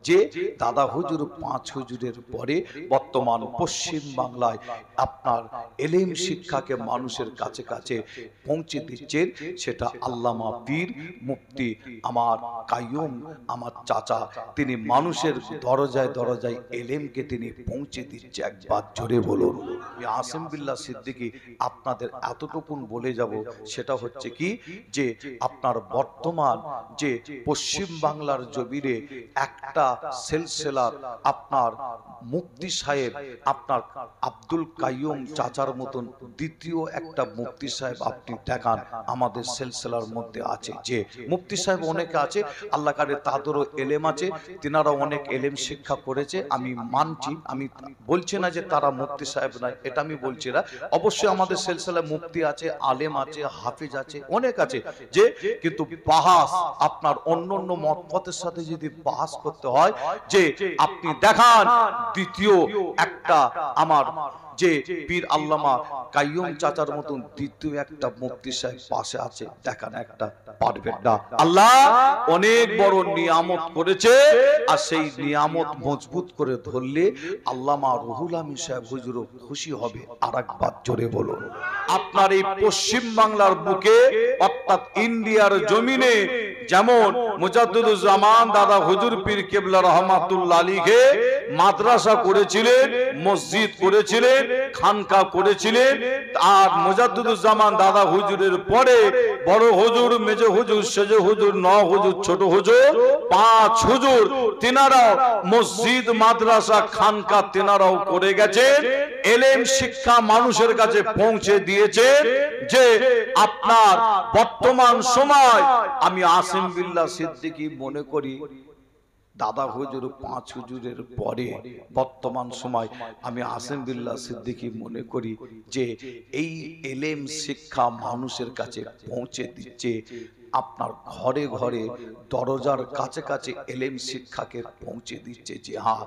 যে দাদা হুজুর পাঁচ হুজুরের পরে বর্তমান পশ্চিম বাংলায় আপনার এলেম শিক্ষাকে মানুষের কাছে কাছে পৌঁছে দিচ্ছেন, সেটা আল্লামা পীর মুফতি আমার কাইয়ুম আমার চাচা, তিনি মানুষের দরজায় দরজায় এলেমকে তিনি পৌঁছে দিচ্ছে। একবার জোরে বলুন। আসিম বিল্লাহ সিদ্দিকী আপনাদের এতটুকুন বলে যাব, সেটা হচ্ছে কি যে আপনার বর্তমান যে পশ্চিম বাংলার জমিনে একটা সিলসিলার আপনার মুফতি সাহেব, আপনার আব্দুল কাইয়ুম চাচার মতন দ্বিতীয় একটা মুফতি সাহেব আপনি দেখান আমাদের সিলসিলার মধ্যে আছে। যে মুফতি সাহেব অনেকে আছে, আল্লাহ কারে তাদেরও এলেম আছে, তিনারা অনেক এলেম শিক্ষা করেছে, আমি মানছি, আমি বলছি না যে তারা মুফতি সাহেব নয়, এটা আমি বলছি না। অবশ্যই আমাদের সিলসিলায় মুফতি আছে, আলেম আছে, হাফিজ আছে, অনেক আছে, যে কিন্তু বাহাস আপনার অন্য অন্য মতপথের সাথে যদি বাহাস করতে হয়, যে আপনি দেখান দ্বিতীয় একটা আমার যে পীর আল্লামা কাইয়ুম চাচার মতন দ্বিতীয় একটা মুফতি সাহেব পাশে আছে, দেখান একটা, পারবেন না। আল্লাহ অনেক বড় নিয়ামত করেছে, আর সেই নিয়ামত মজবুত করে ধরলে আল্লামা রুহুল আমিন সাহেব হুজুর খুশি হবে। আর একবার জোরে বলুন। আপনার এই পশ্চিম বাংলার বুকে অর্থাৎ ইন্ডিয়ার জমিনে যেমন মুজাদ্দিদুজ্জামান দাদা হুজুর পীর কেবলা রহমাতুল্লাহ আলাইহি মাদ্রাসা করেছিলেন, মসজিদ করেছিলেন, খানকা করেছিলেন, আর মুজাদ্দিদুজ্জামান দাদা হুজুরের পরে বড় হুজুর, মেজো হুজুর, সেজো হুজুর, ন হুজুর, ছোট হুজুর, পাঁচ হুজুর, তিনারাও মসজিদ, মাদ্রাসা, খানকা তিনারাও করে গেছেন, এলেম শিক্ষা মানুষের কাছে পৌঁছে দিয়েছেন। যে আপনার বর্তমান সময় আমি আসিম বিল্লাহ সিদ্দিকী মনে করি দাদা হুজুর পাঁচ হুজুরের পরে বর্তমান সময় আমি আসিম বিল্লাহ সিদ্দিকী মনে করি যে এই এলেম শিক্ষা মানুষের কাছে পৌঁছে দিচ্ছে। আপনার ঘরে ঘরে দরজার কাছে কাছে এলেম শিক্ষাকে পৌঁছে দিচ্ছে। যে হ্যাঁ,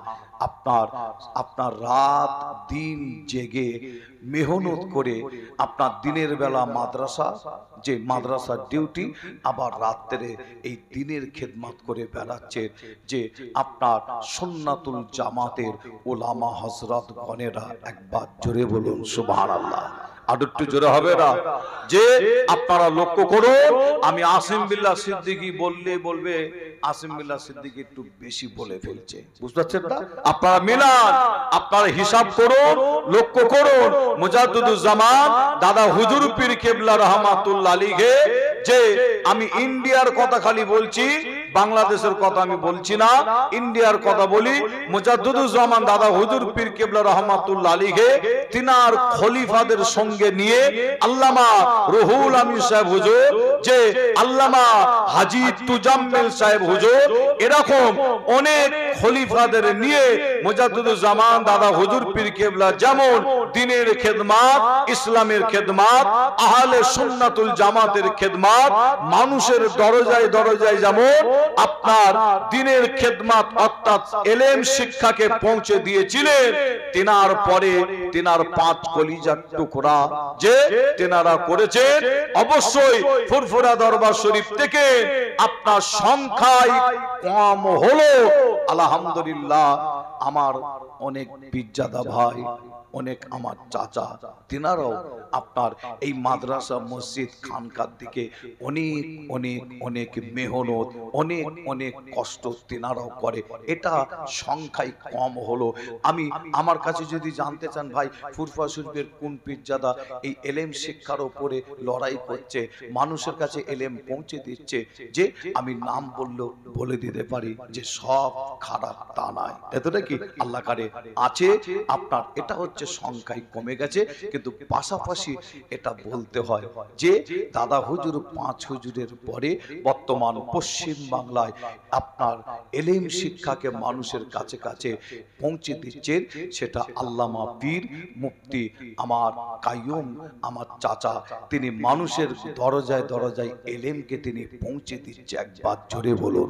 আপনার রাত দিন জেগে মেহনত করে আপনার দিনের বেলা মাদ্রাসা, যে মাদ্রাসার ডিউটি, আবার রাত্রে এই দিনের খেদমত করে বেড়াচ্ছে। যে আপনার সুন্নাতুল জামাতের ওলামা হযরত গণেরা, একবার জোরে বলুন সুবহানাল্লাহ। আর একটু জোরে হবে না? যে আপনারা লক্ষ্য করুন, আমি আসিম বিল্লাহ সিদ্দিকী বললে বলবে আসিম বিল্লাহ সিদ্দিকী একটু বেশি বলে ফেলছে, বুঝতে পারছেন না? আপনারা মিলান, আপনারা হিসাব করুন, লক্ষ্য করুন। মুজাদ্দিদুজ্জামান দাদা হুজুর পীর কেবলা রহমাতুল্লাহ আলাইহি, যে আমি ইন্ডিয়ার কথা খালি বলছি, বাংলাদেশের কথা আমি বলছি না, ইন্ডিয়ার কথা বলি। মুজাদ্দিদুজ্জামান দাদা হুজুর পীর কেবলা রহমাতুল্লাহ আলাইহি তিনার খলিফাদের সঙ্গে নিয়ে আল্লামা রুহুল আমিন সাহেব হুজুর, যে আল্লামা হাজী তুজাম্মিল সাহেব হুজুর, এরকম অনেক খলিফাদের নিয়ে মুজাদ্দিদুজ্জামান দাদা হুজুর পীর কেবলা যেমন দ্বীনের খেদমত, ইসলামের খেদমত, আহলে সুন্নাতুল জামাতের খেদমত, মানুষের দরজায় দরজায় যেমন আপনার দ্বীনের খেদমত অর্থাৎ এলেম শিক্ষাকে পৌঁছে দিয়েছিলেন, তিনার পরে তিনার পাঁচ কলিজার টুকরা যে তিনারা করেছেন। অবশ্যই ফুরফুরা দরবার শরীফ থেকে আপনার সংখ্যায় কম হলো, আলহামদুলিল্লাহ। আমার অনেক পীরজাদা ভাই, অনেক আমার চাচা, তিনারাও আপনার এই মাদ্রাসা, মসজিদ, খানকার দিকে অনেক অনেক অনেক মেহনত, অনেক অনেক কষ্ট তিনারাও করে। এটা সংখ্যায় কম হলো। আমি আমার কাছে যদি জানতে চান ভাই ফুরফুরা শরীফের কোন পীরজাদা এই এলেম শিক্ষার উপরে লড়াই করছে, মানুষের কাছে এলেম পৌঁছে দিচ্ছে, যে আমি নাম বললেও বলে দিতে পারি যে সব খারাপ তা নয়। এতটা কি আল্লাহ কারে আছে আপনার, এটা হচ্ছে সংখ্যায় কমে গেছে, কিন্তু পাশাপাশি এটা বলতে হয় যে দাদা হুজুর পাঁচ হুজুরের পরে বর্তমান পশ্চিম বাংলায় আপনার এলেম শিক্ষাকে মানুষের কাছে কাছে পৌঁছে দিচ্ছেন, সেটা আল্লামা পীর মুফতি আমার কাইয়ুম আমার চাচা, তিনি মানুষের দরজায় দরজায় এলেমকে তিনি পৌঁছে দিচ্ছে। একবার জোরে বলুন।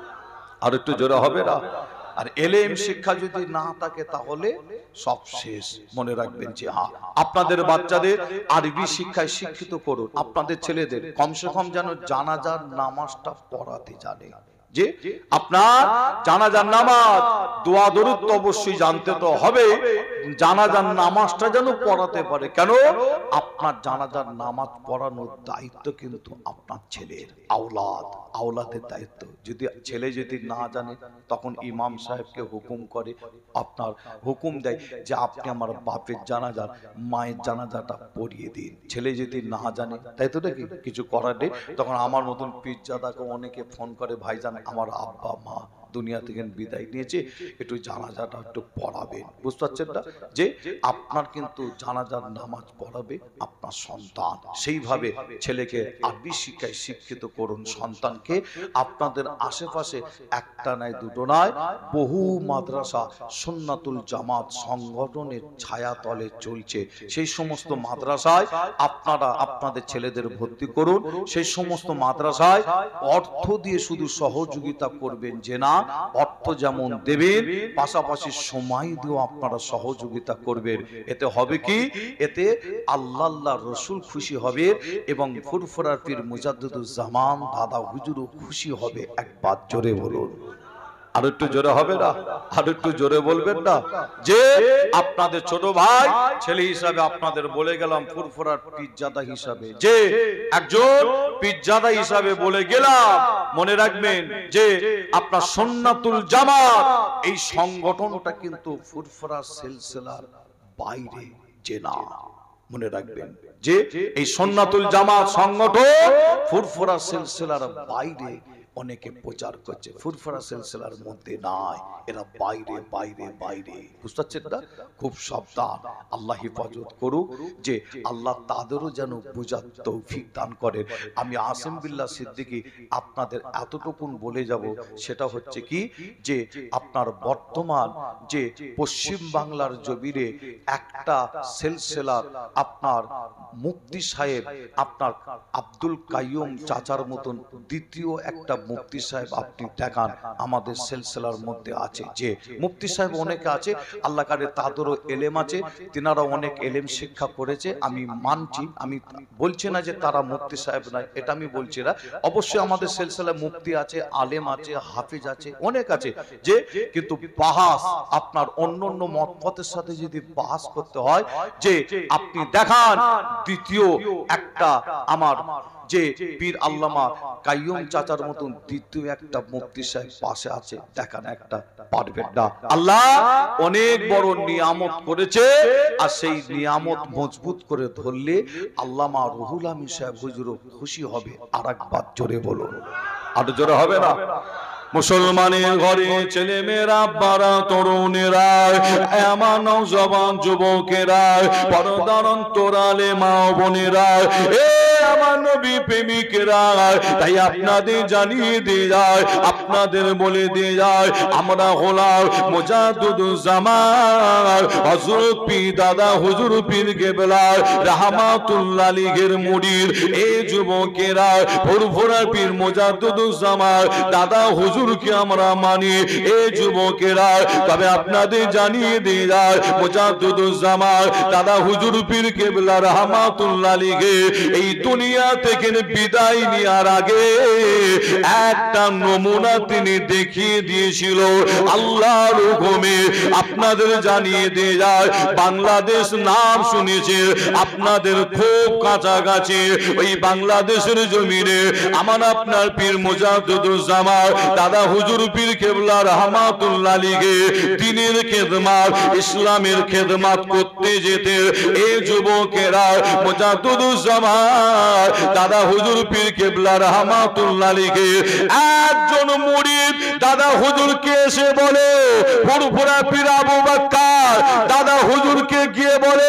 আর একটু জোরে হবে না? আর এলেম শিক্ষা যদি না থাকে তাহলে সব শেষ। মনে রাখবেন যে হ্যাঁ, আপনাদের বাচ্চাদের আরবি শিক্ষায় শিক্ষিত করুন, আপনাদের ছেলেদের কমসে কম যেন জানাজার নামাজটা পড়াতে জানে। যে আপনার জানাজার নামাজ দোয়া দরুদ তো অবশ্যই জানতে তো হবে, জানাজার নামাজটা যেন পড়াতে পারে। কেন? আপনার জানাজার নামাজ পড়ানোর দায়িত্ব কিন্তু আপনার ছেলের, আওলাদের দায়িত্ব। যদি ছেলে যদি না জানে তখন ইমাম সাহেবকে হুকুম করে, আপনার হুকুম দেয় যে আপনি আমার বাপের জানাজার মায়ের জানাজাটা পড়িয়ে দিন। ছেলে যদি না জানে, তাই তো নাকি, কিছু করার নেই। তখন আমার মতন পীরজাদাকে অনেকে ফোন করে, ভাইজান আমার আব্বা মা দুনিয়া থেকে বিদায় নিয়েছে, একটু জানাজাটা একটু পড়াবেন। বুঝতে পারছেন না? যে আপনার কিন্তু জানাজার নামাজ পড়াবে আপনার সন্তান। সেইভাবে ছেলেকে আরবি শিক্ষায় শিক্ষিত করুন সন্তানকে। আপনাদের আশেপাশে একটা নয় দুটো নয়, বহু মাদ্রাসা সুন্নাতুল জামাত সংগঠনের ছায়াতলে চলছে। সেই সমস্ত মাদ্রাসায় আপনারা আপনাদের ছেলেদের ভর্তি করুন। সেই সমস্ত মাদ্রাসায় অর্থ দিয়ে শুধু সহযোগিতা করবেন যে না, অর্থ যেমন দেবেন পাশাপাশি সময় দিয়েও আপনারা সহযোগিতা করবেন। এতে হবে কি? এতে আল্লাহ রসুল খুশি হবে এবং ফুরফুরার পীর মুজাদ্দিদুজ্জামান দাদা হুজুরও খুশি হবে। একবার জোরে বলুন। আর একটু জোরে হবে না? আর একটু জোরে বলবেন না? যে আপনাদের ছোট ভাই ছেলে হিসাবে আপনাদের বলে গেলাম, ফুরফুরার পীরজাদা হিসাবে, যে একজন পীরজাদা হিসাবে বলে গেলাম, মনে রাখবেন যে আপনার সুন্নাতুল জামাত এই সংগঠনটা কিন্তু ফুরফুরার সিলসিলার বাইরে যে না, মনে রাখবেন যে এই সুন্নাতুল জামাত সংগঠন ফুরফুরা সিলসিলার বাইরে অনেকে প্রচার করছে, ফুরফুরা সিলসিলার মধ্যে নাই, এরা বাইরে বাইরে বাইরে। বুঝতে পারছেন না? খুব সাবধান। আল্লাহ হেফাজত করুক, যে আল্লাহ তাদেরও যেন বোঝার তৌফিক দান করেন। আমি আসিম বিল্লাহ সিদ্দিকী আপনাদের এতটুকুন বলে যাব, সেটা হচ্ছে কি, যে আপনার বর্তমান যে পশ্চিম বাংলার জমিনে একটা সিলসিলার আপনার মুফতি সাহেব, আপনার আব্দুল কাইয়ুম চাচার মতন দ্বিতীয় একটা মুফতি সাহেব আপনি দেখান আমাদের সিলসিলার মধ্যে আছে। যে মুফতি সাহেব অনেকে আছে, আল্লাহ কারে তাদেরও এলেম আছে, তিনারা অনেক এলেম শিক্ষা করেছে, আমি মানছি, আমি বলছি না যে তারা মুফতি সাহেব নয়, এটা আমি বলছি না। অবশ্যই আমাদের সিলসিলায় মুফতি আছে, আলেম আছে, হাফিজ আছে, অনেক আছে। যে কিন্তু বাহাস আপনার অন্য অন্য মতপথের সাথে যদি বাহাস করতে হয়, যে আপনি দেখান দ্বিতীয় একটা আমার যে পীর আল্লামা কাইয়ুম চাচার মতন দ্বিতীয় একটা মুফতি সাহেব পাশে আছে, দেখান একটা, পারবেন না? আল্লাহ অনেক বড় নিয়ামত করেছে, আর সেই নিয়ামত মজবুত করে ধরলে আল্লামা রুহুল আমিন সাহেব হুজুরও খুশি হবে। আর একবার জোরে বলুন। আর জোরে হবে না? মুসলমানের ঘরে ছেলে মেয়েরা, বারা তরুণেরা, আমার নওজওয়ান যুবকেরা, পর্দার অন্তরালে মা বোনেরা, এ আমার নবী প্রেমিকেরা, তাই আপনাদের জানিয়ে দিয়ে যায়, আপনাদের বলে দিয়ে যায়, আমরা হলাম মুজাদ্দিদুজ্জামান হযরত পীর দাদা হুজুর পীর কেবলা রাহমাতুল্লাহ আলাইহির মুরিদ। এই যুবকেরা ফুরফুরা পীর মুজাদ্দিদুজ্জামান দাদা হুজুরকে আমরা মানি। এই যুবকেরা, তবে আপনাদের জানিয়ে দিয়ে যায়, মুজাদ্দিদুজ্জামান দাদা হুজুর পীর কেবলা রাহমাতুল্লাহ আলাইহি এই দুনিয়া থেকে বিদায় নেওয়ার আগে একটা নমুনা তিনি দেখিয়ে দিয়েছিল আল্লাহর হুকুমে। আপনাদের জানিয়ে দিয়ে যায়, বাংলাদেশ নাম শুনেছে, আপনাদের খুব কাছাকাছি ওই বাংলাদেশের জমিনে আমার আপনার পীর মুজাদ্দিদুজ্জামান দাদা হুজুর পীর কেবলা রাহমাতুল্লাহ আলাইহি দ্বীনের খেদমত, ইসলামের খেদমত করতে যেতে এই যুবকেরা মুজাদ্দিদুজ্জামান দাদা হুজুর পীর কেবলা রাহমাতুল্লাহ আলাইহি একজন মুরিদ দাদা হুজুরকে এসে বলে, ফুরফুরা পীর আবু বকর দাদা হুজুরকে গিয়ে বলে,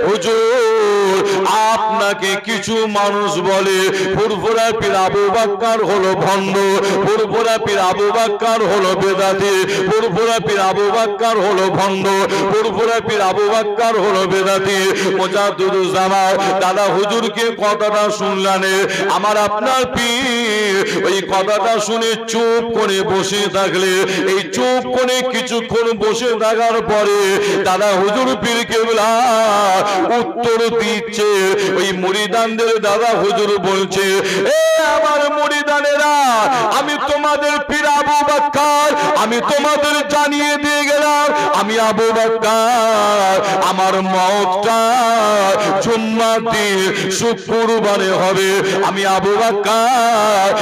হুজুর আপনাকে কিছু মানুষ বলে ফুরফুরা পীর আবু বকর হলো ভণ্ড, ফুরফুরা পীর আবু বকর হলো বেদাতি, ফুরফুরা পীর আবু বকর হলো ভণ্ড, ফুরফুরা পীর আবু বকর হলো বেদাতি। মুজাদ্দিদুজ্জামান দাদা হুজুরকে কথাটা শুনলেন, আমার আপনার পীর ওই কথাটা শুনে চুপ করে বসে থাকলে, এই চুপ করে কিছুক্ষণ বসে থাকার পরে দাদা হুজুর পীর কেবলা উত্তর দিচ্ছে ওই মুরিদানদের। দাদা হুজুর বলছে, এ আমার মুরিদানেরা, আমি তোমাদের পীর আবু বকর আমি তোমাদের জানিয়ে দিয়ে গেলাম আমি আবু বকর আমার মওতটা জুম্মার দিন শুক্রবারে হবে আমি আবু বকর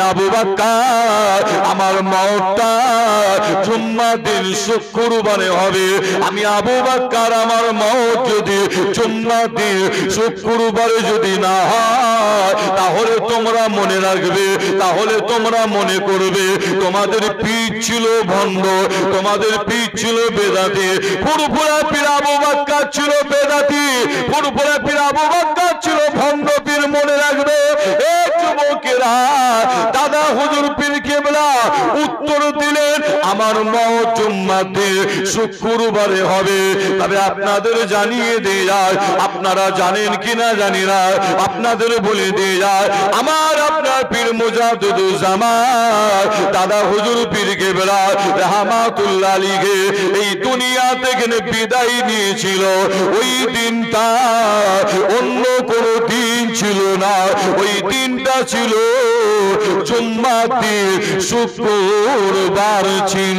আমার মওতটা জুম্মার দিন শুক্রবারে হবে আমি আবু বকর আমার মওত যদি জুম্মার দিন শুক্রবারে যদি না হয় তাহলে তোমরা মনে রাখবে তাহলে তোমরা মনে করবে তোমাদের পীর ছিল ভণ্ড তোমাদের পীর ছিল বেদাতি ফুরফুরা পীর আবু বকর ছিল বেদাতি ফুরফুরা পীর আবু বকর ছিল ভণ্ড পীর মনে রাখবে এ যুবকেরা দাদা হুজুর পীর কেবলা উত্তর দিলেন আমার মওত জুম্মার দিন শুক্রবারে হবে তবে আপনাদের জানিয়ে দিয়ে যায় আপনারা জানেন কিনা জানি না আপনাদের বলে দিয়ে যায় আমার আপনার পীর মুজাদ্দিদুজ্জামান দাদা হুজুর পীর কেবলা রাহমাতুল্লাহ আলাইহি এই দুনিয়া থেকে বিদায় নিয়েছিল ওই দিনটা অন্য কোন দিন ছিল না ওই দিনটা ছিল জুম্মার দিন শুক্রবার ছিল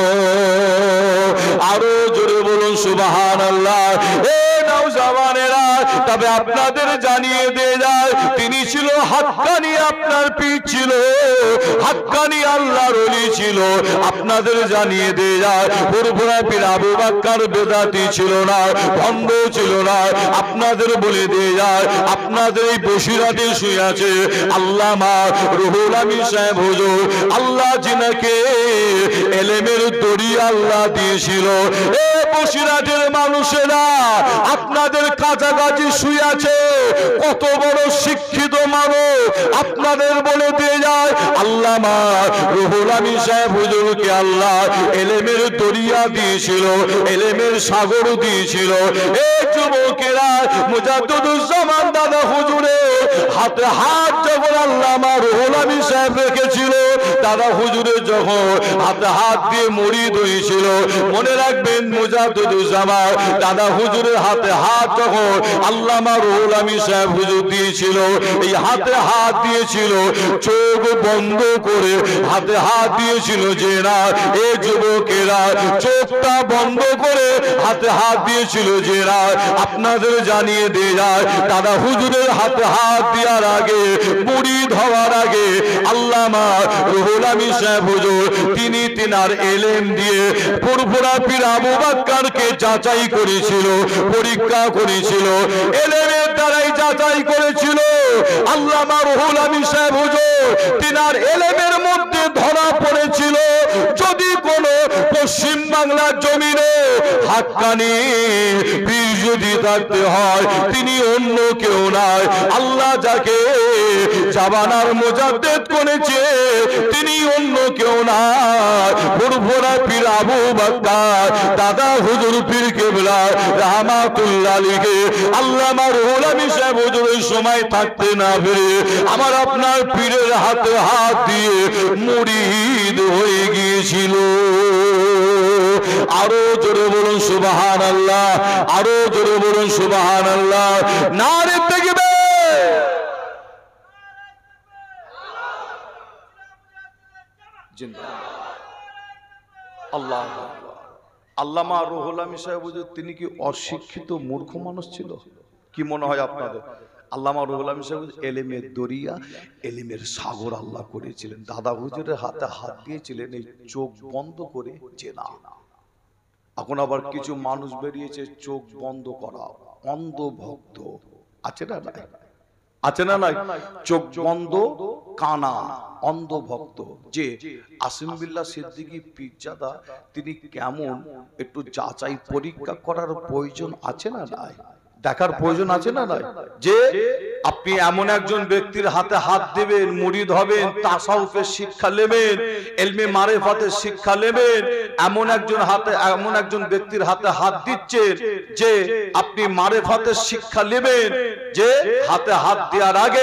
আরো জোরে বলুন সুবহানাল্লাহ এ নওজওয়ানেরা তবে আপনাদের জানিয়ে দিয়ে যায় তিনি ছিল হাক্কানি আপনার পীর ছিল হাক্কানি আল্লাহর ওলি ছিল আপনাদের জানিয়ে দিয়ে যায় ফুরফুরা পীর আবু বকর বেদাতি ছিল না ভণ্ড ছিল না আপনাদের বলে দিয়ে যায় আপনাদের এই বসিরাতে শুয়ে আছে আল্লামা রুহুল আমিন সাহেব হুজুর আল্লাহ জিনাকে এলেমের দরিয়া আল্লাহ দিয়েছিল এ বসিরাটের মানুষেরা আপনাদের কাছাকাছি শুয়ে আছে কত বড় শিক্ষিত মানুষ আপনাদের বলে দিয়ে যায় আল্লামা রুহুল আমিন সাহেব হুজুরকে আল্লাহ এলেমের দরিয়া দিয়েছিল এলেমের সাগর দিয়েছিল এই যুবকেরা মুজাদ্দিদুজ্জামান দাদা হুজুরের হাতে হাত যখন আল্লামা রুহুল আমিন সাহেব রেখেছিল দাদা হুজুরের যখন হাতে হাত দিয়ে মুরিদ হয়েছিল মনে রাখবেন মুজাদ্দিদুজ্জামান দাদা হুজুরের হাতে হাত যখন আল্লামা রুহুল আমিন সাহেব হুজুর দিয়েছিল এই হাতে হাত দিয়েছিল চোখ বন্ধ করে হাতে হাত দিয়েছিল যে না এই যুবকেরা চোখটা বন্ধ করে হাতে হাত দিয়েছিল যে না আপনাদের জানিয়ে দিয়ে যায় দাদা হুজুরের হাতে হাত দেওয়ার আগে মুরিদ হওয়ার আগে আল্লামা রুহুল আমিন সাহেব হুজুর তিনি তিনার এলেম দিয়ে ফুরফুরা পীর আবু বকরকে যাচাই করেছিল পরীক্ষা করেছিল এলেমের দ্বারাই যাচাই করেছিল আল্লামা রুহুল আমিন সাহেব হুজুর তিনার এলেমের মধ্যে ধরা পড়েছিল যদি কোন পশ্চিম বাংলার জমিনে হাক্কানি পীর যদি থাকতে হয় তিনি অন্য কেউ নয় আল্লাহ যাকে জামানার মুজাদ্দিদ করেছে তিনি অন্য কেউ নয় ফুরফুরা পীর আবু বকর দাদা হুজুর পীর কেবলা রাহমাতুল্লাহ আলাইহি আল্লামা রুহুল আমিন সাহেব হুজুরের সময় থাকতে না পেরে আমার আপনার পীরের হাতে হাত দিয়ে মুরিদ হয়ে গিয়েছিল আরো জোরে বলুন সুবহানাল্লাহ আরো জোরে বলুন সুবহানাল্লাহ নারে তাকবীর জিন্দাবাদ আল্লাহু আকবার আল্লামা রুহুল আমিন সাহেব হুজুর তিনি কি অশিক্ষিত মূর্খ মানুষ ছিল কি মনে হয় আপনাদের আল্লামা রুহুল আমিন সাহেব এলেমের দরিয়া এলেমের সাগর আল্লাহ করেছিলেন দাদা হুজুরের হাতে হাত দিয়েছিলেন এই চোখ বন্ধ করে চেনা এখন আবার কিছু মানুষ বেরিয়েছে চোখ বন্ধ করা অন্ধ ভক্ত আছে না নাই আছে না নাই চোখ বন্ধ কানা অন্ধ ভক্ত যে আসিম বিল্লাহ সিদ্দিকী পীরজাদা তিনি কেমন একটু যাচাই পরীক্ষা করার প্রয়োজন আছে না নাই দেখার প্রয়োজন আছে না নাই যে আপনি এমন একজন ব্যক্তির হাতে হাত দেবেন মুরিদ হবেন তাসাউফের শিক্ষা নেবেন ইলমে মারিফাতের শিক্ষা নেবেন এমন একজন ব্যক্তির হাতে হাত দিচ্ছেন যে আপনি মারিফাতের শিক্ষা নেবেন যে হাতে হাত দেওয়ার আগে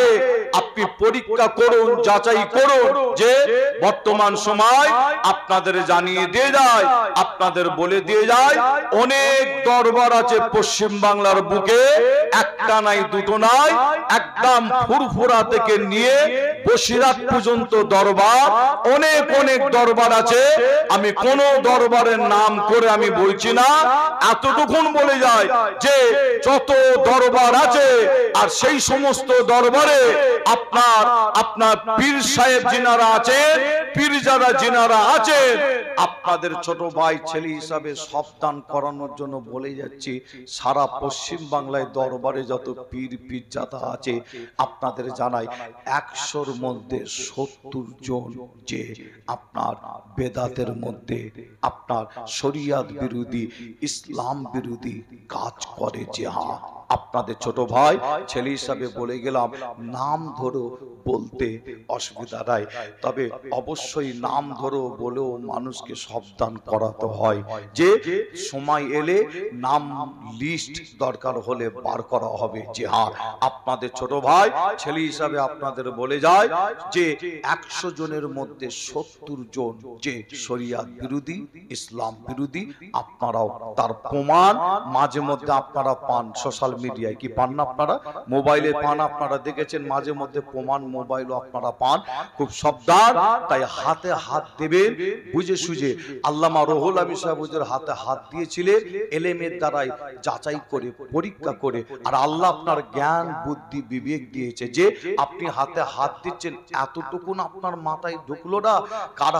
আপনি পরীক্ষা করুন, যাচাই করুন, যে বর্তমান সময় আপনাদের জানিয়ে দিয়ে যায়, আপনাদের বলে দিয়ে যায়, অনেক দরবার আছে পশ্চিম বাংলার বুকে, একটা নাই দুটো নাই, একদম ফুরফুরা থেকে নিয়ে বসিরহাট পর্যন্ত দরবার, অনেক অনেক দরবার আছে। আমি কোন দরবারের নাম করে আমি বলছি না, এতটুকুন বলে যায় যে যত দরবার আছে আর সেই সমস্ত দরবারে আপনার আপনার পীর সাহেব যিনারা আছেন, পীরজাদা যিনারা আছেন, আপনাদের ছোট ভাই ছেলে হিসাবে সাবধান করানোর জন্য বলে যাচ্ছি, সারা পশ্চিম বাংলায় দরবারে যত পীর পীরজাদা আছে আপনাদের জানাই 100-র মধ্যে 70 জন যে আপনার বেদাতের মধ্যে আপনার শরিয়াত বিরোধী, ইসলাম বিরোধী কাজ করে। যে হ্যাঁ, আপনাদের ছোট ভাই ছেলে হিসাবে বলে গেলাম, নাম ধরো বলতে অসুবিধা নাই, তবে অবশ্যই নাম ধরো বলেও মানুষকে সাবধান করাতে হয় যে সময় এলে নাম লিস্ট দরকার হলে বার করা হবে। যে হ্যাঁ, আপনাদের ছোট ভাই ছেলে হিসাবে আপনাদের বলে যায় যে 100 জনের মধ্যে 70 জন যে শরিয়াত বিরোধী, ইসলাম বিরোধী, আপনারাও তার প্রমাণ মাঝে মধ্যে আপনারা পান সোশ্যাল মিডিয়ায়। কি পান না আপনারা? মোবাইলে পান, আপনারা দেখেছেন মাঝে মধ্যে প্রমাণ মোবাইলও আপনারা পান। খুব সাবধান, তাই হাতে হাত দেবেন বুঝে সুঝে। আল্লামা রুহুল আমিন সাহেব হুজুর হাতে হাত দিয়েছিলেন এলেমের দ্বারাই, যাচাই করে পরীক্ষা করে। আর আল্লাহ আপনার জ্ঞান বুদ্ধি বিবেক দিয়েছে যে আপনি হাতে হাত দিচ্ছেন, এতটুকুন আপনার মাথায় ঢুকলো না কার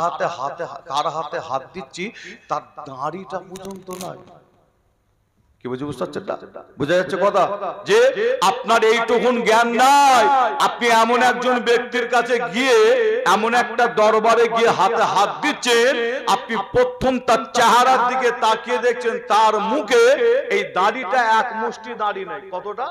হাতে হাত দিচ্ছি তার দাড়িটা পর্যন্ত নয়। কি বুঝতে পারছেন না? বোঝা যাচ্ছে কথা? যে আপনার এইটুকুন জ্ঞান নাই, আপনি এমন একজন ব্যক্তির কাছে গিয়ে, এমন একটা দরবারে গিয়ে হাতে হাত দিচ্ছেন, আপনি প্রথম তার চেহারার দিকে তাকিয়ে দেখছেন তার মুখে এই দাড়িটা এক মুষ্টি দাড়ি নাই। কতটা?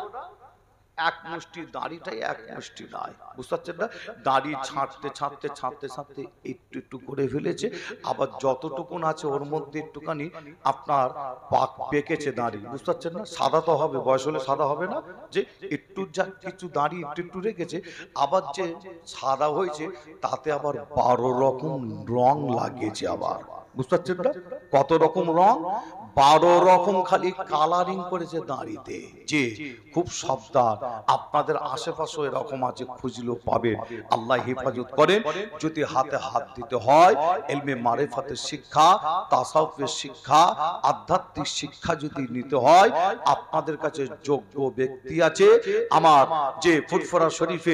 এক মুষ্টি দাড়িটাই এক মুষ্টি নাই। বুঝতে পারছেন না? দাড়ি ছাঁটতে ছাঁটতে ছাঁটতে ছাঁটতে একটু একটু করে ফেলেছে, আবার যতটুকুন আছে ওর মধ্যে একটুখানি আপনার পাক পেকেছে দাড়ি। বুঝতে পারছেন না? সাদা তো হবে, বয়স হলে সাদা হবে না, যে একটু যা কিছু দাড়ি একটু একটু রেখেছে, আবার যে সাদা হয়েছে তাতে আবার 12 রকম রং লাগিয়েছে আবার। বুঝতে পারছেন না? কত রকম রং? 12 রকম খালি কালারিং করেছে দাড়িতে। যে খুব সাবধান, আপনাদের আশেপাশে এরকম আছে, খুঁজলেও পাবেন। আল্লাহ হেফাজত করেন। যদি হাতে হাত দিতে হয়, ইলমে মারিফাতের শিক্ষা, তাসাউফের শিক্ষা, আধ্যাত্মিক শিক্ষা যদি নিতে হয়, আপনাদের কাছে যোগ্য ব্যক্তি আছে। আমার যে ফুরফুরা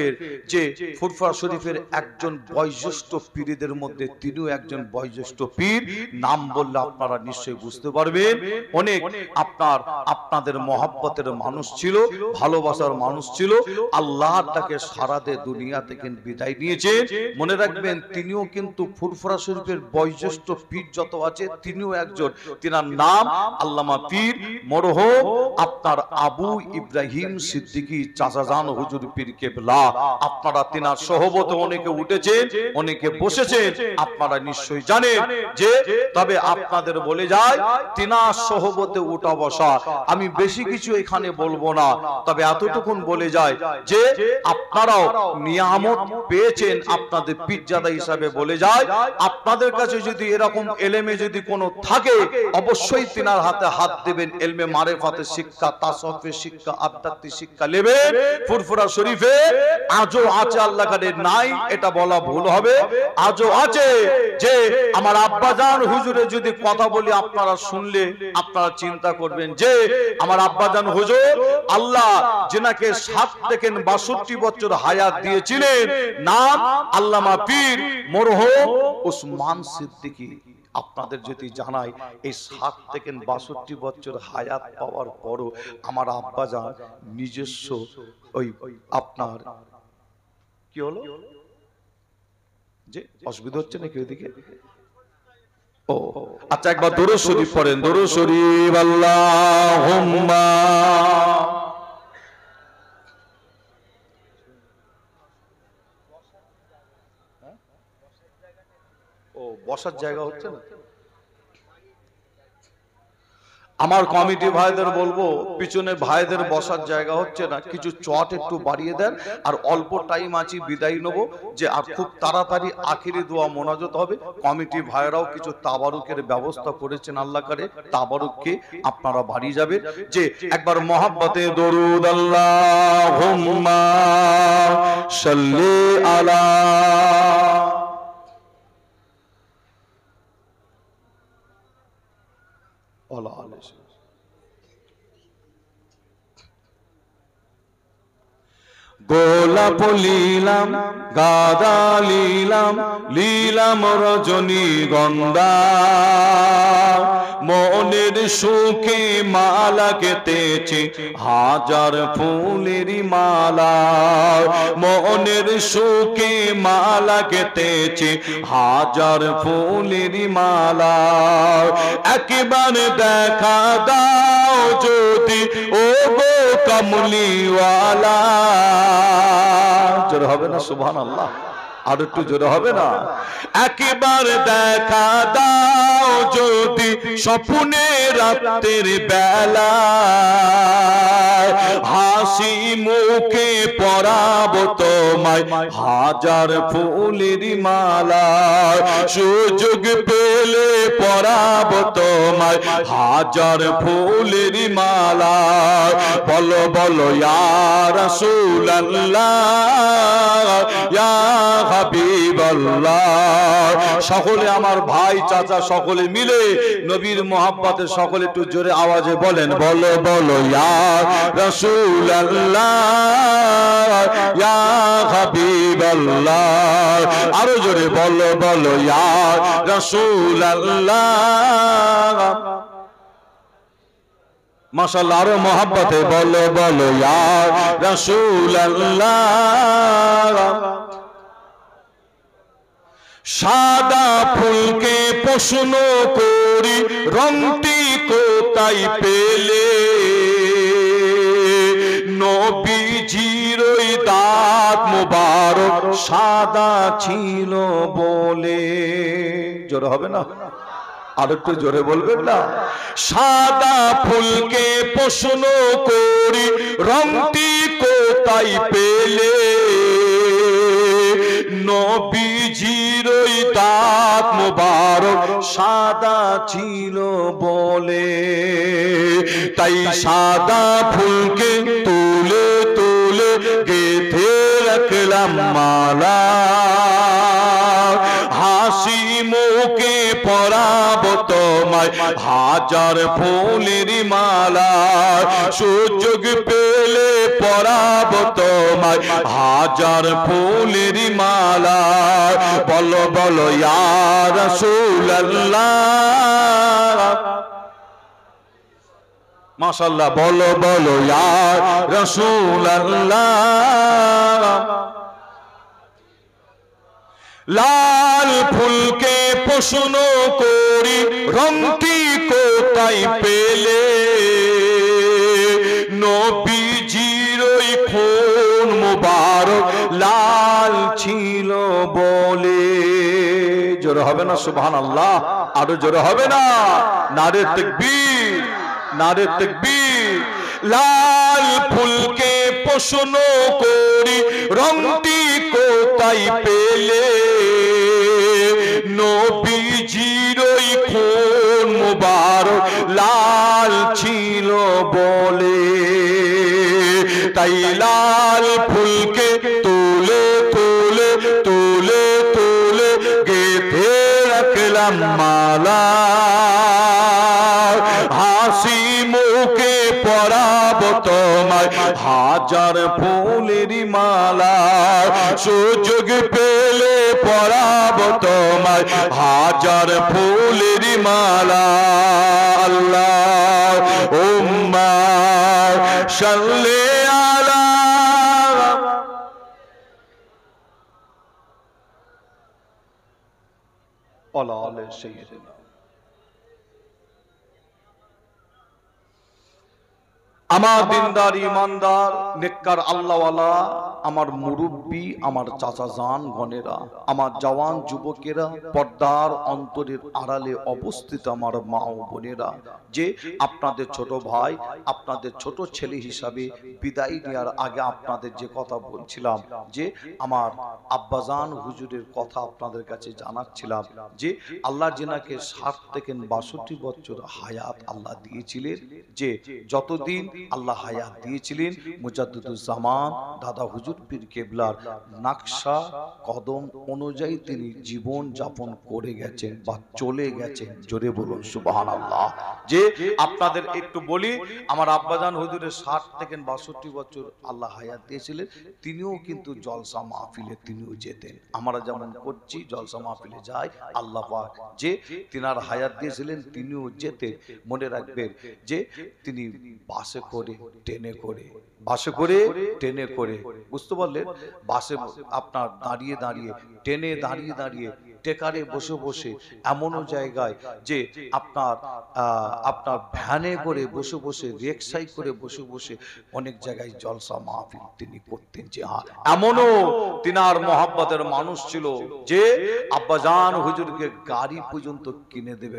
শরীফের একজন বয়োজ্যেষ্ঠ পীরদের মধ্যে তিনিও একজন বয়োজ্যেষ্ঠ পীর, নাম বললে আপনারা নিশ্চয়ই বুঝতে পারবেন। অনেক আপনাদের মহব্বতের মানুষ ছিল, ভালোবাসার মানুষ ছিল। আল্লাহ তাকে সারাদে দুনিয়া থেকে বিদায় নিয়েছেন। মনে রাখবেন, তিনিও কিন্তু ফুরফুরা শরীফের বয়োজ্যেষ্ঠ পীর যত আছে তিনিও একজন। তিনার নাম আল্লামা পীর মরহুম আপনার আবু ইব্রাহিম সিদ্দিকী চাচাজান হুজুর পীর কেবলা। আপনারা তিনার সহবতে অনেকে উঠেছেন, অনেকে বসেছেন, আপনারা নিশ্চয়ই জানেন। যে তবে আপনাদের বলে যায়, তিনার সহবতে উঠা বসা আমি বেশি কিছু এখানে বলবো না, তবে এতটুকুন বলে যায় যে আপনারাও নিয়ামত পেয়েছেন আপনাদের পীরজাদা হিসাবে। বলে যায় আপনাদের কাছে যদি এরকম এলেমে যদি কোনো থাকে, অবশ্যই তিনার হাতে হাত দেবেন। এলমে মারিফাতের শিক্ষা, তাসাউফের শিক্ষা, আধ্যাত্মিক শিক্ষা নেবেন। ফুরফুরা শরীফে আজও আছে, আল্লাহ কাদের নাই এটা বলা ভুল হবে, আজও আছে। যে আমার আব্বাজান হুজুরের যদি কথা বলি আপনারা শুনলে আপনারা চিন্তা করবেন যে আমার আব্বাজান হুজুর, আল্লাহ যিনাকে 7 থেকে 62 বছর হায়াত দিয়েছিলেন, নাম আল্লামা পীর মরহুম ওসমান সিদ্দিকী। আপনাদের যদি জানাই, এই 7 থেকে 62 বছর হায়াত পাওয়ার পরও আমার আব্বাজান নিজস্ব ওই আপনার কি হলো, যে অসুবিধা হচ্ছে নাকি ওইদিকে? ও আচ্ছা, একবার দরুদ শরীফ পড়েন, দরুদ শরীফ। আল্লাহুম্মা ও বসার জায়গা হচ্ছে না। আমার কমিটি ভাইদের বলবো, পিছনে ভাইদের বসার জায়গা হচ্ছে না, কিছু চট একটু বাড়িয়ে দেন, আর অল্প টাইম আছে বিদায় নেবো, যে আর খুব তাড়াতাড়ি আখিরি দোয়া মোনাজাত হবে। কমিটি ভাইরাও কিছু তাবারুকের ব্যবস্থা করেছেন, আল্লাহ করে তাবারুককে আপনারা বাড়ি যাবেন। যে একবার মহাব্বতে দরুদ আল্লাহুম্মা সাল্লি আলা গোলাপ লীলাম, গাঁদা লীলাম, লীলাম রজনীগন্ধা, মনের সুখে মালা গেঁথেছি হাজার ফুলের মালা, মনের সুখে মালা গেঁথেছি হাজার ফুলের মালা, একবার দেখা দাও যদি ও গো কমলিওয়ালা। জোরে হবে না সুবহানাল্লাহ? আর একটু জোরে হবে না? একবার দেখা দাও যদি স্বপ্নে রাতের বেলা, হাসি মুখে পরাবো তোমায় হাজার ফুলের মালা, সুযোগ পেলে পরাবো তোমায় হাজার ফুলের মালা। বলো বলো ইয়া রাসূলুল্লাহ ইয়া হাবিবাল্লাহ। সকলে আমার ভাই চাচা সকলে মিলে নবীর মোহাব্বতে সকলে একটু জোরে আওয়াজে বলেন, বলো বলো ইয়া রাসূলুল্লাহ ইয়া হাবিবাল্লাহ। আরো জোরে বলো বলো ইয়া রাসূলুল্লাহ। মাশাআল্লাহ, আরো মোহাব্বতে বলো বলো ইয়া রাসূলুল্লাহ। সাদা ফুলকে প্রশ্ন করি রংটি কোথায় পেলে, নবীজির ওই দাঁত মোবারক সাদা ছিল বলে। জোরে হবে না? আর একটু জোরে বলবেন না? সাদা ফুলকে প্রশ্ন করি রংটি কোথায় পেলে, নবীজির ওই দাঁত মোবারক সাদা ছিল বলে। তাই সাদা ফুলকে তুলে তুলে গেঁথে রাখলাম মালা, হাসি মুখে পরাবো তোমায় হাজার ফুলের মালা, সুযোগ পেলে পরাবো তোমায় হাজার ফুলের মালা। বলো বলো ইয়া রাসূলুল্লাহ। মাশাআল্লাহ, বলো বলো ইয়া রাসূলুল্লাহ। লাল ফুলকে প্রশ্ন করি রংটি কোথায় পেলে, নবীজির ওই খুন মুবারক লাল ছিল বলে। জোরে হবে না সুবহানাল্লাহ? আরো জোরে হবে না? নারে তাকবীর, নারে তাকবীর। লাল ফুলকে প্রশ্ন করি রংটি কোথায় পেলে, নবীজির ওই খুন মুবারক লাল ছিল বলে। তাই লাল ফুলকে তুলে তুলে তুলে তুলে গেঁথে রাখলাম মালা, হাসি মুখে পরাবো তোমায় হাজার ফুলের মালা, সুযোগ পেলে পরাবো তোমায় হাজার ফুলের মালা। আল্লাহুম্মা সাল্লি আলা আলা সাইয়্যিদিনা। আমার দিনদার ইমানদার নেককার আল্লাহওয়ালা আমার মুরব্বী, আমার চাচা জান গণেরা, আমার জওয়ান যুবকেরা, পর্দার অন্তরের আড়ালে অবস্থিত আমার মা ও বোনেরা, যে আপনাদের ছোট ভাই, আপনাদের ছোট ছেলে হিসাবে বিদায় নেওয়ার আগে আপনাদের যে কথা বলছিলাম, যে আমার আব্বাজান হুজুরের কথা আপনাদের কাছে জানাচ্ছিলাম, যে আল্লাহ জিনাকে 60 থেকে 62 বছর হায়াত আল্লাহ দিয়েছিলেন, যে যতদিন আল্লাহ হায়াত দিয়েছিলেন মুজাদ্দিদুজ্জামান দাদা হুজুর পীর কেবলার নাকশা কদম অনুযায়ী তিনি জীবন যাপন করে গেছেন বা চলে গেছেন। জোরে বলুন সুবহানাল্লাহ। যে আপনাদের একটু বলি, আমার আব্বাজান হুজুরের 60 থেকে 62 বছর আল্লাহ হায়াত দিয়েছিলেন, তিনিও কিন্তু জলসা মাহফিলে তিনিও যেতেন। আমরা যেমন করছি জলসা মাহফিলে যাই, আল্লাহ পাক যে তিনার হায়াত দিয়েছিলেন তিনিও যেতেন। মনে রাখবেন যে তিনি বাসে করে, ট্রেনে করে, বাসে করে, ট্রেনে করে, বুঝতে পারলেন? বাসে আপনার দাঁড়িয়ে দাঁড়িয়ে, ট্রেনে দাঁড়িয়ে দাঁড়িয়ে, টেকারে বসে বসে, এমনও জায়গায় যে আপনার ভ্যানে করে বসে বসে, রিকশায় করে বসে বসে অনেক জায়গায় জলসা মাহফিল তিনি করতেন। যে এমনও তিনার মহব্বতের মানুষ ছিল যে আব্বাজান হুজুরকে গাড়ি পর্যন্ত কিনে দেবে।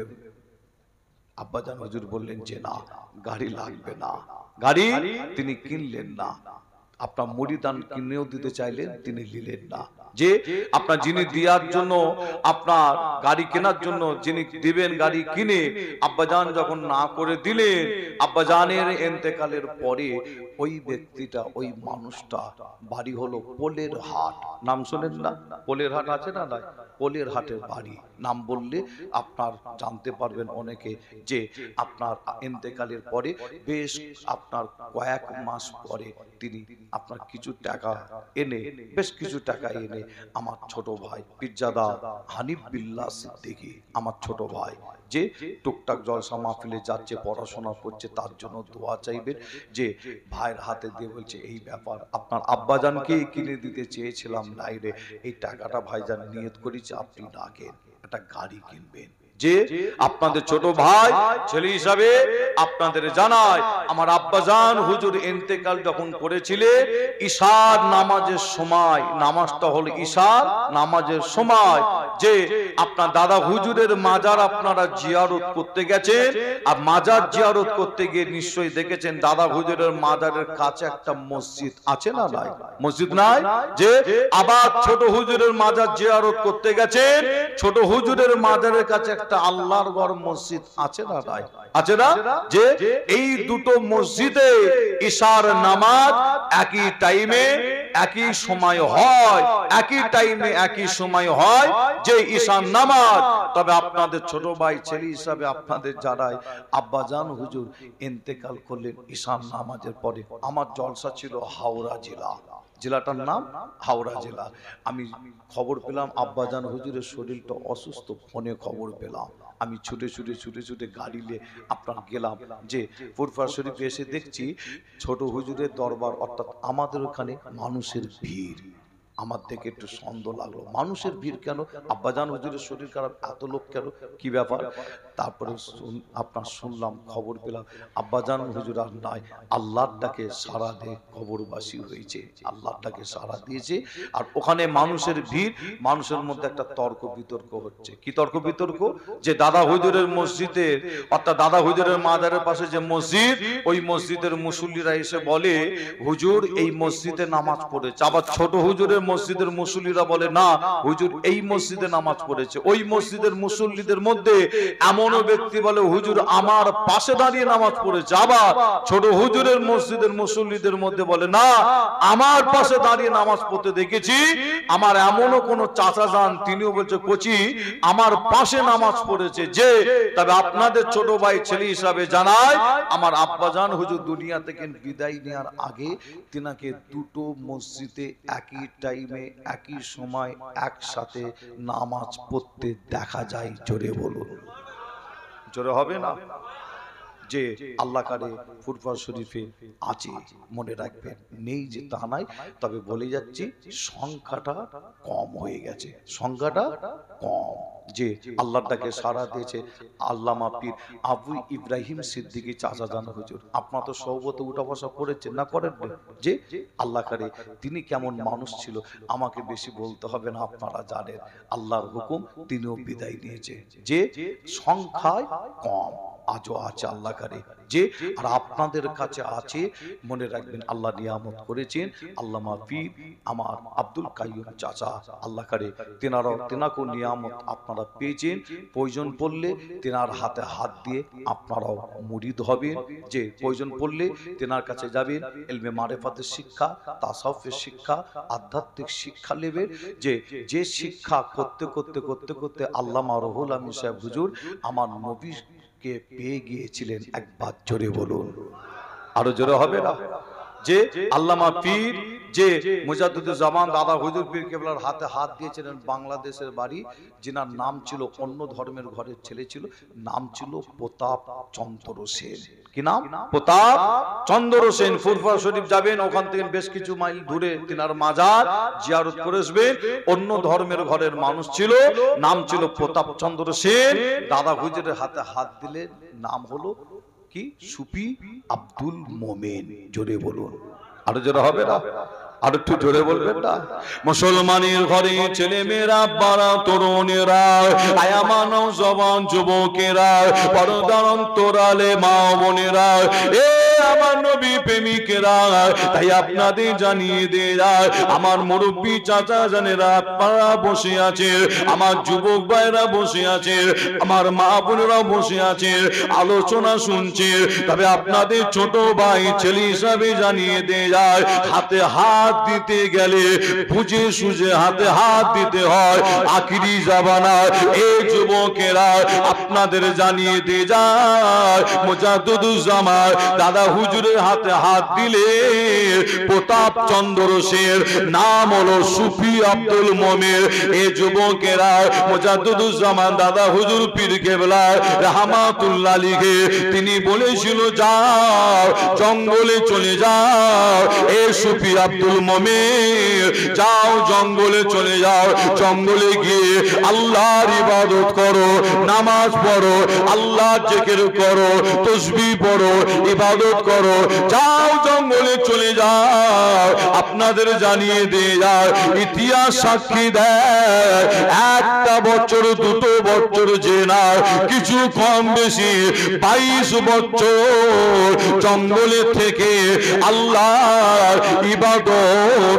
আব্বাজান হুজুর বললেন যে না, গাড়ি লাগবে না, গাড়ি তিনি কিনলেন না। আপনার মুরিদান কিনেও দিতে চাইলেন, তিনি নিলেন না। যে আপনার যিনি দেওয়ার জন্য, আপনার গাড়ি কেনার জন্য যিনি দিবেন গাড়ি কিনে, আব্বাজান যখন না করে দিলেন, আব্বাজানের ইন্তেকালের পরে ওই ব্যক্তিটা, ওই মানুষটা বাড়ি হলো পোলের হাট। নাম শোনেন না? পোলের হাট আছে না? নাই, পোলের হাটের বাড়ি। নাম বললে আপনার জানতে পারবেন অনেকে, যে আপনার ইন্তেকালের পরে বেশ আপনার কয়েক মাস পরে তিনি আপনার কিছু টাকা এনে, বেশ কিছু টাকা এনে আমার ছোট ভাই পীরজাদা হানিফ বিল্লাহ সিদ্দিকী, আমার ছোট ভাই যে টুকটাক জলসা মাহফিলে যাচ্ছে, পড়াশোনা করছে, তার জন্য দোয়া চাইবেন। যে ভাইয়ের হাতে দিয়ে বলছে এই ব্যাপার, আপনার আব্বাজানকে কিনে দিতে চেয়েছিলাম, নাই রে, এই টাকাটা ভাইজান নিয়ত করেছে আপনি রাখেন, একটা গাড়ি কিনবেন। যে আপনাদের ছোট ভাই ছেলে হিসাবে আপনাদের জানায়, আমার আব্বাজান হুজুর ইন্তেকাল যখন করেছিলেন ইশার নামাজের সময়, নামাজটা হলো ইশার নামাজের সময়, যে আপনার দাদা হুজুরের মাজার আপনারা জিয়ারত করতে গেছেন, আর মাজার জিয়ারত করতে গিয়ে নিশ্চয়ই দেখেছেন দাদা হুজুরের মাজারের কাছে একটা মসজিদ আছে না? নাই, মসজিদ নাই। যে আবার ছোট হুজুরের মাজার জিয়ারত করতে গেছেন, ছোট হুজুরের মাজারের কাছে একটা আল্লাহর ঘর মসজিদ আছে না? নাই, আছে না? যে এই দুটো মসজিদে ইশার নামাজ একই টাইমে একই সময় হয়, একই টাইমে একই সময় হয়, যে ঈশান নামাজ। তবে আপনাদের ছোট ভাই ছেলে হিসাবে আপনাদের যারাই আব্বাজান হুজুর ইন্তেকাল করলেন ঈশান নামাজের পরে, আমার জলসা ছিল হাওড়া জেলা, জেলাটার নাম হাওড়া জেলা। আমি খবর পেলাম আব্বাজান হুজুরের শরীরটা অসুস্থ, ফোনে খবর পেলাম। আমি ছুটে ছুটে ছুটে ছুটে গাড়ি নিয়ে আপনার গেলাম, যে ফুরফুরা শরীফে এসে দেখছি ছোট হুজুরের দরবার, অর্থাৎ আমাদের ওখানে মানুষের ভিড়। আমার দেখে একটু সন্দেহ লাগলো, মানুষের ভিড় কেন, আব্বাজান হুজুরের শরীর খারাপ, এত লোক কেন, কি ব্যাপার? তারপরে আপনার শুনলাম, খবর পেলাম আব্বাজান হুজুর আর নাই, আল্লাহর ডাকে সাড়া দিয়ে কবরবাসী হয়েছে, আল্লাহর ডাকে সাড়া দিয়েছে। আর ওখানে মানুষের ভিড়, মানুষের মধ্যে একটা তর্ক বিতর্ক হচ্ছে। কি তর্ক বিতর্ক? যে দাদা হুজুরের মসজিদের, অর্থাৎ দাদা হুজুরের মাজারের পাশে যে মসজিদ, ওই মসজিদের মুসল্লিরা এসে বলে হুজুর এই মসজিদে নামাজ পড়েছে। আবার ছোট হুজুরের মসজিদের মুসল্লিরা বলে না, হুজুর এই মসজিদে নামাজ পড়েছে। ওই মসজিদের মুসল্লিদের মধ্যে এমনও ব্যক্তি বলে হুজুর আমার পাশে দাঁড়িয়ে নামাজ পড়েছে। আবার ছোট হুজুরের মসজিদের মুসল্লিদের মধ্যে বলে না, আমার পাশে দাঁড়িয়ে নামাজ পড়তে দেখেছি। আমার এমনও কোন চাচা যান, তিনিও বলছে কোচি আমার পাশে নামাজ পড়েছে। যে তবে আপনাদের ছোট ভাই ছেলে হিসাবে জানায়, আমার আব্বাজান হুজুর দুনিয়া থেকে বিদায় নেওয়ার আগে তিনাকে দুটো মসজিদে একই টাইমে একই সময় একসাথে নামাজ পড়তে দেখা যায়। জোরে বলুন, জোরে হবে না? যে আল্লাহ কারে ফুরফুরা শরীফে আছে, মনে রাখবেন, নেই যে তা নাই, তবে বলে যাচ্ছি সংখ্যাটা কম হয়ে গেছে, সংখ্যাটা কম। যে আল্লাহর ডাকে সাড়া দিয়েছে আল্লামা পীর আবু ইব্রাহিম সিদ্দিকী চাচা জান হুজুর। আপনারা তো সৌবতে উঠা বসা করেছেন না, করেন যে আল্লাহ করে তিনি কেমন মানুষ ছিল আমাকে বেশি বলতে হবে না, আপনারা জানেন। আল্লাহর হুকুম তিনিও বিদায় নিয়েছে, যে সংখ্যায় কম আজও আছে আল্লাহ করে যে, আর আপনাদের কাছে আছে। মনে রাখবেন আল্লাহ নিয়ামত করেছেন আল্লামা পীর আমার আব্দুল কাইয়ুম চাচা আল্লাহ করে, তেনাকেও নিয়ামত আপনারা পেয়েছেন। প্রয়োজন পড়লে তেনার হাতে হাত দিয়ে আপনারাও মুরিদ হবেন, যে প্রয়োজন পড়লে তেনার কাছে যাবেন, ইলমে মারিফাতের শিক্ষা, তাসাউফের শিক্ষা, আধ্যাত্মিক শিক্ষা নেবেন। যে শিক্ষা করতে করতে করতে করতে আল্লামা রুহুল আমিন সাহেব হুজুর আমার নবীকে পেয়ে গিয়েছিলেন। একবার জোরে বলুন, আরো জোরে হবে না? যে আল্লামা পীর যে মুজাদ্দিদুল জামান দাদা হুজুর পীর কেবলার হাতে হাত দিয়েছিলেন, বাংলাদেশের বাড়ি, যিনার নাম ছিল, অন্য ধর্মের ঘরের ছেলে ছিল, নাম ছিল প্রতাপ চন্দ্র সেন। কি নাম? প্রতাপ চন্দ্র সেন। ফুরফুরা শরীফ যাবেন, ওখান থেকে বেশ কিছু মাইল দূরে তিনার মাজার জিয়ারত করে আসবেন। অন্য ধর্মের ঘরের মানুষ ছিল, নাম ছিল প্রতাপ চন্দ্র সেন। দাদা হুজুরের হাতে হাত দিলে নাম হলো কি? সুফি আব্দুল মোমেন। জোরে বলুন, আরো জোরে হবে না? আর একটু জোরে বলবেন না? মুসলমানের ঘরে ছেলে মেয়েরা, বাড়া তরুণেরা, আয়া মানব জবান যুবকেরা, পর্দার অন্তরালে মা বোনেরা, এ আমার নবী প্রেমিকেরা, তাই আপনাদের জানিয়ে দিয়ে যায়, আমার মুরব্বী চাচা জানেরা আপনারা বসে আছেন, আমার যুবক ভাইরা বসে আছেন, আমার মা বোনেরা বসে আছেন, আলোচনা শুনছেন। তবে আপনাদের ছোট ভাই ছেলে হিসাবে জানিয়ে দিয়ে যায়, হাতে হাত দিতে গেলে বুঝে সুঝে হাতে হাত দিতে হয়। আখিরি জামানা এই যুবকেরা আপনাদের জানিয়ে দিয়ে যায়, মুজাদ্দিদুজ্জামান দাদা হুজুরের হাতে হাত দিলে প্রতাপ চন্দ্র সেন, নাম হলো সুফি আব্দুল মোমেন। এই যুবকেরা মুজাদ্দিদুজ্জামান দাদা হুজুর পীর কেবলা রাহমাতুল্লাহ আলাইহি তিনি বলেছিল, যাও জঙ্গলে চলে যাও, এ সুফি আব্দুল মোমেন যাও জঙ্গলে চলে যাও, জঙ্গলে গিয়ে আল্লাহর ইবাদত করো, নামাজ পড়ো, আল্লাহর জিকির করো, তাসবিহ পড়ো, ইবাদত করো, যাও জঙ্গলে চলে যাও। আপনাদের জানিয়ে দিয়ে যায়, ইতিহাস সাক্ষী দেয়, একটা বছর দুটো বছর যে না, কিছু কম বেশি 22 বছর জঙ্গলে থেকে আল্লাহর ইবাদত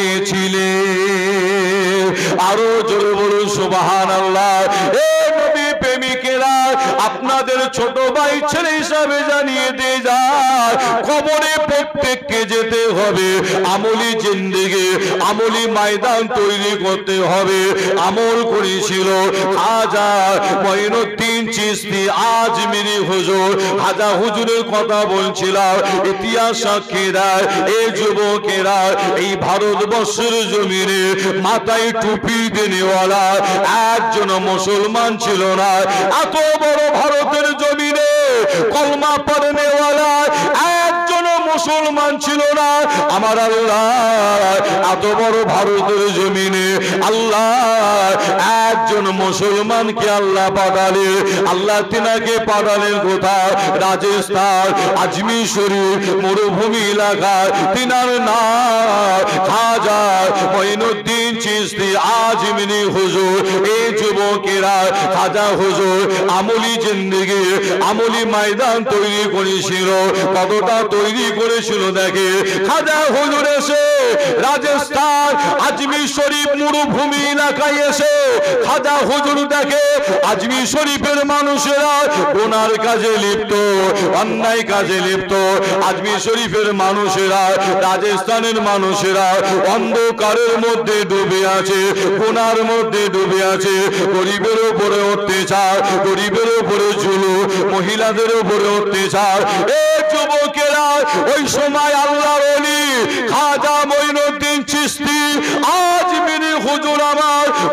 করেছিলেন। আরো জোরে বলুন সুবহানাল্লাহ। এ নবী প্রেমিকেরা আপনাদের ছোট ভাই ছেলে হিসাবে জানিয়ে দিয়ে যায়, কবরে প্রত্যেককে যেতে হবে, আমলি জিন্দেগি আমলি ময়দান তৈরি করতে হবে। আমল করেছিল খাজা মঈনুদ্দিন চিশতি আজমিরি হুজুর, খাজা হুজুরের কথা বলছিলাম। ইতিহাস সাক্ষী দেয়, এই যুবকেরা এই ভারতবর্ষের জমিনে মাথায় টুপি দেনেওয়ালা একজন মুসলমান ছিল না। এত বড় ভারতের জমিনে কলমা পড়নেওয়ালা একজন মুসলমান ছিল না। আমার আল্লাহ এত বড় ভারতের জমিনে আল্লাহ একজন মুসলমানকে আল্লাহ পাঠালে, আল্লাহ তিনাকে পাঠালেন কোথায়? রাজস্থান আজমির শরীফ মরুভূমি এলাকায়। তিনার নাম খাজা মঈনুদ্দিন চিশতি আজমিরি হুজুর। এই যুবকেরা খাজা হুজুর আমলি জিন্দেগি আমলি ময়দান তৈরি করেছিল। কতটা তৈরি করেছিল দেখে, খাজা হুজুর এসে রাজস্থান আজমির শরীফ মরুভূমি এলাকায় এসে খাজা হুজুর দেখে আজমির শরীফের মানুষেরা গুনার কাজে লিপ্ত, অন্যায় কাজে লিপ্ত। আজমির শরীফের মানুষেরা, রাজস্থানের মানুষেরা অন্ধকারের মধ্যে ডুবে আছে, গুনার মধ্যে ডুবে আছে। গরিবের উপরে অত্যাচার, গরিবের উপরে জুলুম, মহিলাদের উপরে অত্যাচার। এই যুবকেরা ওই সময় আল্লাহর ওলি খাজা মঈনুদ্দিন চিশতি আজমিরি হুজুর আমার ওই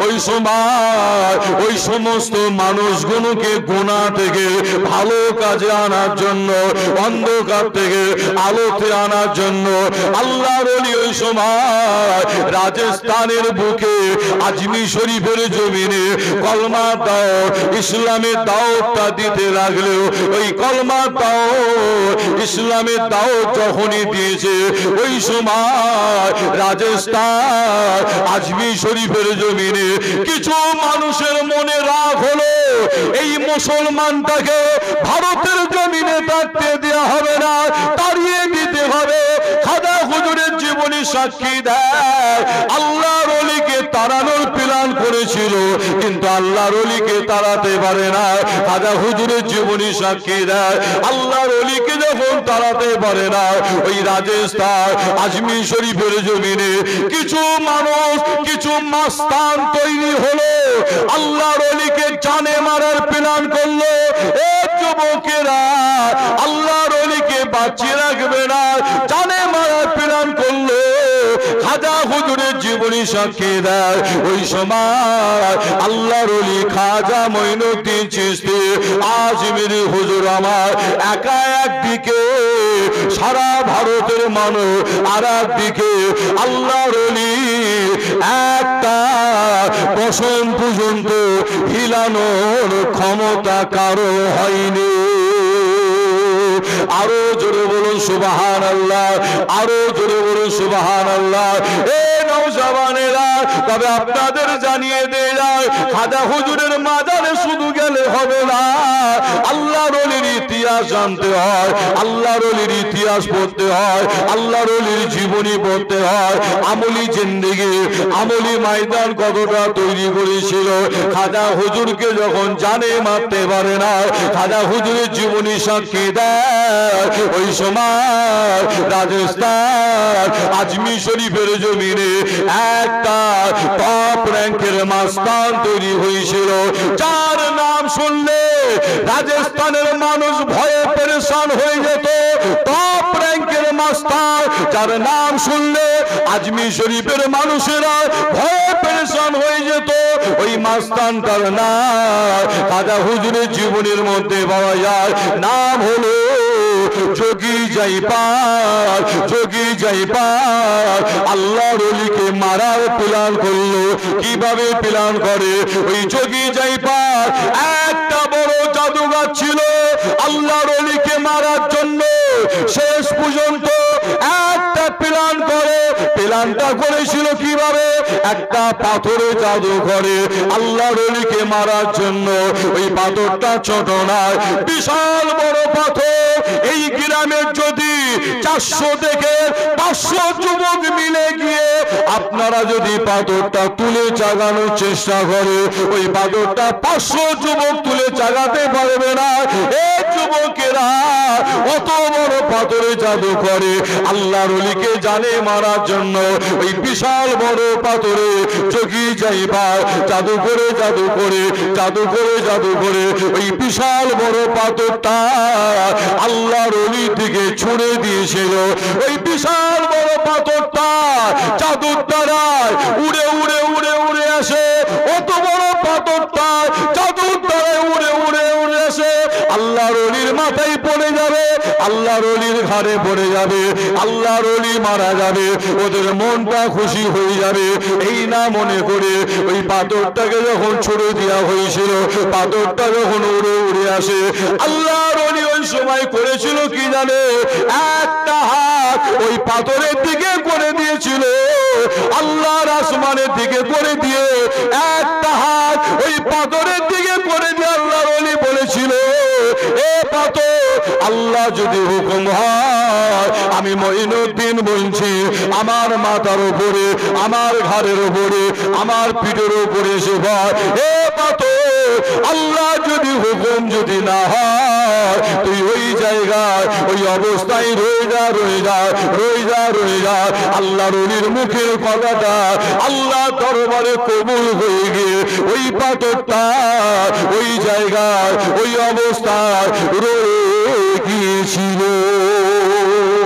ওই সময় ওই সমস্ত মানুষগুলোকে গুনাহ থেকে ভালো কাজে আনার জন্য, অন্ধকার থেকে আলোতে আনার জন্য আল্লাহর ওলি ওই সময় রাজস্থানের বুকে আজমি শরীফের জমিনে কলমা দাও ইসলামের দাওয়াতটা দিতে লাগলেও ওই কলমা দাও ইসলামের দাওয়াত যখনই দিয়েছে ওই সময় রাজস্থান আজমি শরীফের জমিনে কিছু মানুষের মনে রাগ হলো, এই মুসলমানটাকে ভারতের জমিনে থাকতে দেওয়া হবে না, তাড়িয়ে দিতে হবে। খাজা হুজুরের জীবনী সাক্ষী দেয় আল্লাহর ওলিকে তাড়ানোর প্ল্যান করেছিল, কিন্তু আল্লাহর ওলিকে তাড়াতে পারে না। খাজা হুজুরের জীবনী সাক্ষী দেয় আল্লাহর ওলিকে যখন তাড়াতে পারে না, ওই রাজস্থান আজমি শরীফের জমিনে কিছু মানুষ কিছু মাস্তান তৈরি হলো, আল্লাহর ওলিকে জানে মারার প্ল্যান করলো। এ যুবকেরা আল্লাহর ওলিকে বাঁচিয়ে রাখবে না, জানে মারার প্ল্যান করলো। খাজা হুজুরের জীবনী সাক্ষী দেয় ওই সময় আল্লাহর ওলি খাজা মঈনুদ্দিন চিশতি আজমির হুজুর আমার একা একদিকে, সারা ভারতের মানুষ আর একদিকে। আল্লাহর ওলি একটা বসন পর্যন্ত হিলানোর ক্ষমতা কারো হয়নি। আরো জোরে বলুন সুবহানাল্লাহ, আরো জোরে বলুন সুবহানাল্লাহ। এ নওজওয়ানেরা, তবে আপনাদের জানিয়ে দেয় যায় খাজা হুজুরের মাজারে শুধু গেলে হবে না, আল্লাহর ওলির ইতিহাস জানতে হয়, আল্লাহর ওলির ইতিহাস পড়তে হয়, আল্লাহর ওলির জীবনী পড়তে হয়। আমলি জিন্দেগি আমলি ময়দান কতটা তৈরি করেছিল। খাজা হুজুরকে যখন জানে মারতে পারে না, খাজা হুজুরের জীবনী সাক্ষী দেয় ওই সময় রাজস্থান আজমি শরীফের জমিনে একটা টপ র্যাঙ্কের মাস্তান তৈরি হয়েছিল, যার নাম শুনলে রাজস্থানের মানুষ ভয়ে পেরেশান হয়ে যেত। টপ র্যাঙ্কের মাস্তান যার নাম শুনলে আজমি শরীফের মানুষেরা ভয়ে পেরেশান হয়ে যেত। ওই মাস্তানটার নাম খাজা হুজুরের জীবনের মধ্যে পাওয়া যায়, নাম হলো যোগী জয়পাল। যোগী জয়পাল আল্লাহর ওলিকে মারার প্ল্যান করলো। কিভাবে প্ল্যান করে? ওই যোগী জয়পাল একটা বড় জাদুঘর ছিল আল্লাহর ওলিকে মারার জন্য। শেষ পর্যন্ত একটা প্ল্যান করে, প্ল্যানটা করেছিল কিভাবে? একটা পাথরে জাদু করে আল্লাহর ওলিকে মারার জন্য। ওই পাথরটা ছোট নয়, বিশাল বড় পাথর। এই গ্রামের যদি 400 থেকে 500 যুবক মিলে গিয়ে আপনারা যদি পাথরটা তুলে চাগানোর চেষ্টা করে, ওই পাথরটা 500 যুবক তুলে চাগাতে পারবে না। এই যুবকেরা অত বড় পাথরে জাদু করে আল্লাহর ওলিকে জানে মারার জন্য। ওই বিশাল বড় পাথরে যোগী জয়পাল জাদু করে জাদু করে জাদু করে জাদু করে ওই বিশাল বড় পাথরটা আল্লাহর ওলির দিকে ছুঁড়ে দিয়েছিল। ওই বিশাল বড় পাথরটা জাদুর দ্বারা উড়ে উড়ে উড়ে উড়ে আসে। অত বড় পাথরটা জাদুর দ্বারা উড়ে উড়ে উড়ে আসে আল্লাহর ওলির মাথায় পড়ে যাবে, আল্লাহর ওলির ঘাড়ে পড়ে যাবে, আল্লাহর ওলি মারা যাবে। ওদের মনটা খুশি হয়ে যাবে। এই না মনে করে ওই পাথরটাকে যখন ছুড়ে দেওয়া হয়েছিল, পাথরটা যখন উড়ে উড়ে আসে, আল্লাহর ওলি ওই সময় করেছিল কি জানে? একটা হাত ওই পাথরের দিকে করে দিয়েছিল, আল্লাহর আসমানের দিকে করে দিয়ে একটা হাত ওই পাথরের দিকে করে দিয়ে আল্লাহর ওলি বলেছিল, এ পাথর আল্লাহ যদি হুকুম হয় আমি মঈনুদ্দিন বলছি, আমার মাথার উপরে, আমার ঘাড়ের উপরে, আমার পিঠের উপরে এসে ভর। এ পাথর আল্লাহ যদি হুকুম যদি না হয় তুই ওই জায়গায় ওই অবস্থায় রয়ে যা রয়ে যা রয়ে যা রয়ে যা। আল্লাহর ওলির মুখের কথাটা আল্লাহ দরবারে কবুল হয়ে গিয়ে ওই পাথরটা ওই জায়গায় ওই অবস্থায় রয়ে গিয়েছিল।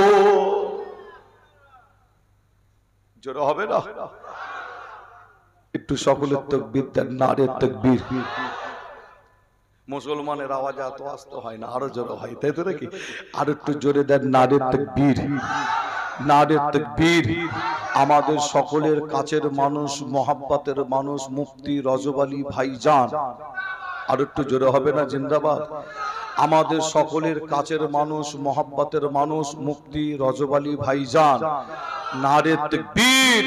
জোরে হবে না? একটু সকলের তাকবীর দেন, নারে তাকবীর। মুসলমানের আওয়াজ এত আস্তে হয় না, আরো জোরে হয়, তাই তো নাকি? আর একটু জোরে দেন, নারে তাকবীর, নারে তাকবীর। আমাদের সকলের কাছের মানুষ, মহাব্বতের মানুষ, মুফতি রজব আলী ভাইজান, আর একটু জোরে হবে না? জিন্দাবাদ। আমাদের সকলের কাছের মানুষ, মহাব্বতের মানুষ, মুফতি রজব আলী ভাইজান, নারে তাকবীর,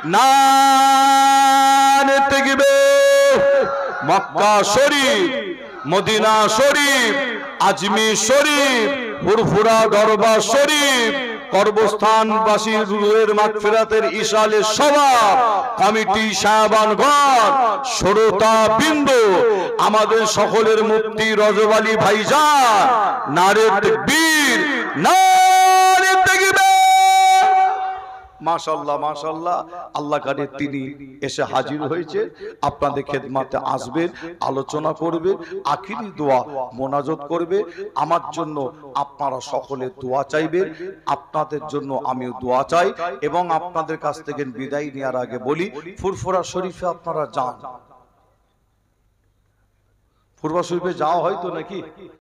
নারে তাকবীর। মক্কা শরীফ, মদিনা শরীফ, আজমির শরীফ, ফুরফুরা দরবার শরীফ, কর্মস্থানবাসীর রুহের মাগফিরাতের ইশালে সভা কমিটি সাহেবানগণ, শ্রোতা বিন্দু, আমাদের সকলের মুফতি রজব আলী ভাইজান, নারে তাকবীর, নারে তাকবীর। মাশাআল্লাহ মাশাআল্লাহ। আল্লাহ কারে তিনি এসে হাজির হয়েছে, আপনাদের খেদমতে আসবেন, আলোচনা করবে, আখিরি দোয়া মোনাজাত করবে। আমার জন্য আপনারা সকলে দোয়া চাইবেন, আপনাদের জন্য আমিও দোয়া চাই। এবং আপনাদের কাছ থেকে বিদায় নেওয়ার আগে বলি, ফুরফুরা শরীফে আপনারা যান। ফুরফুরা শরীফে যাওয়া হয় তো নাকি?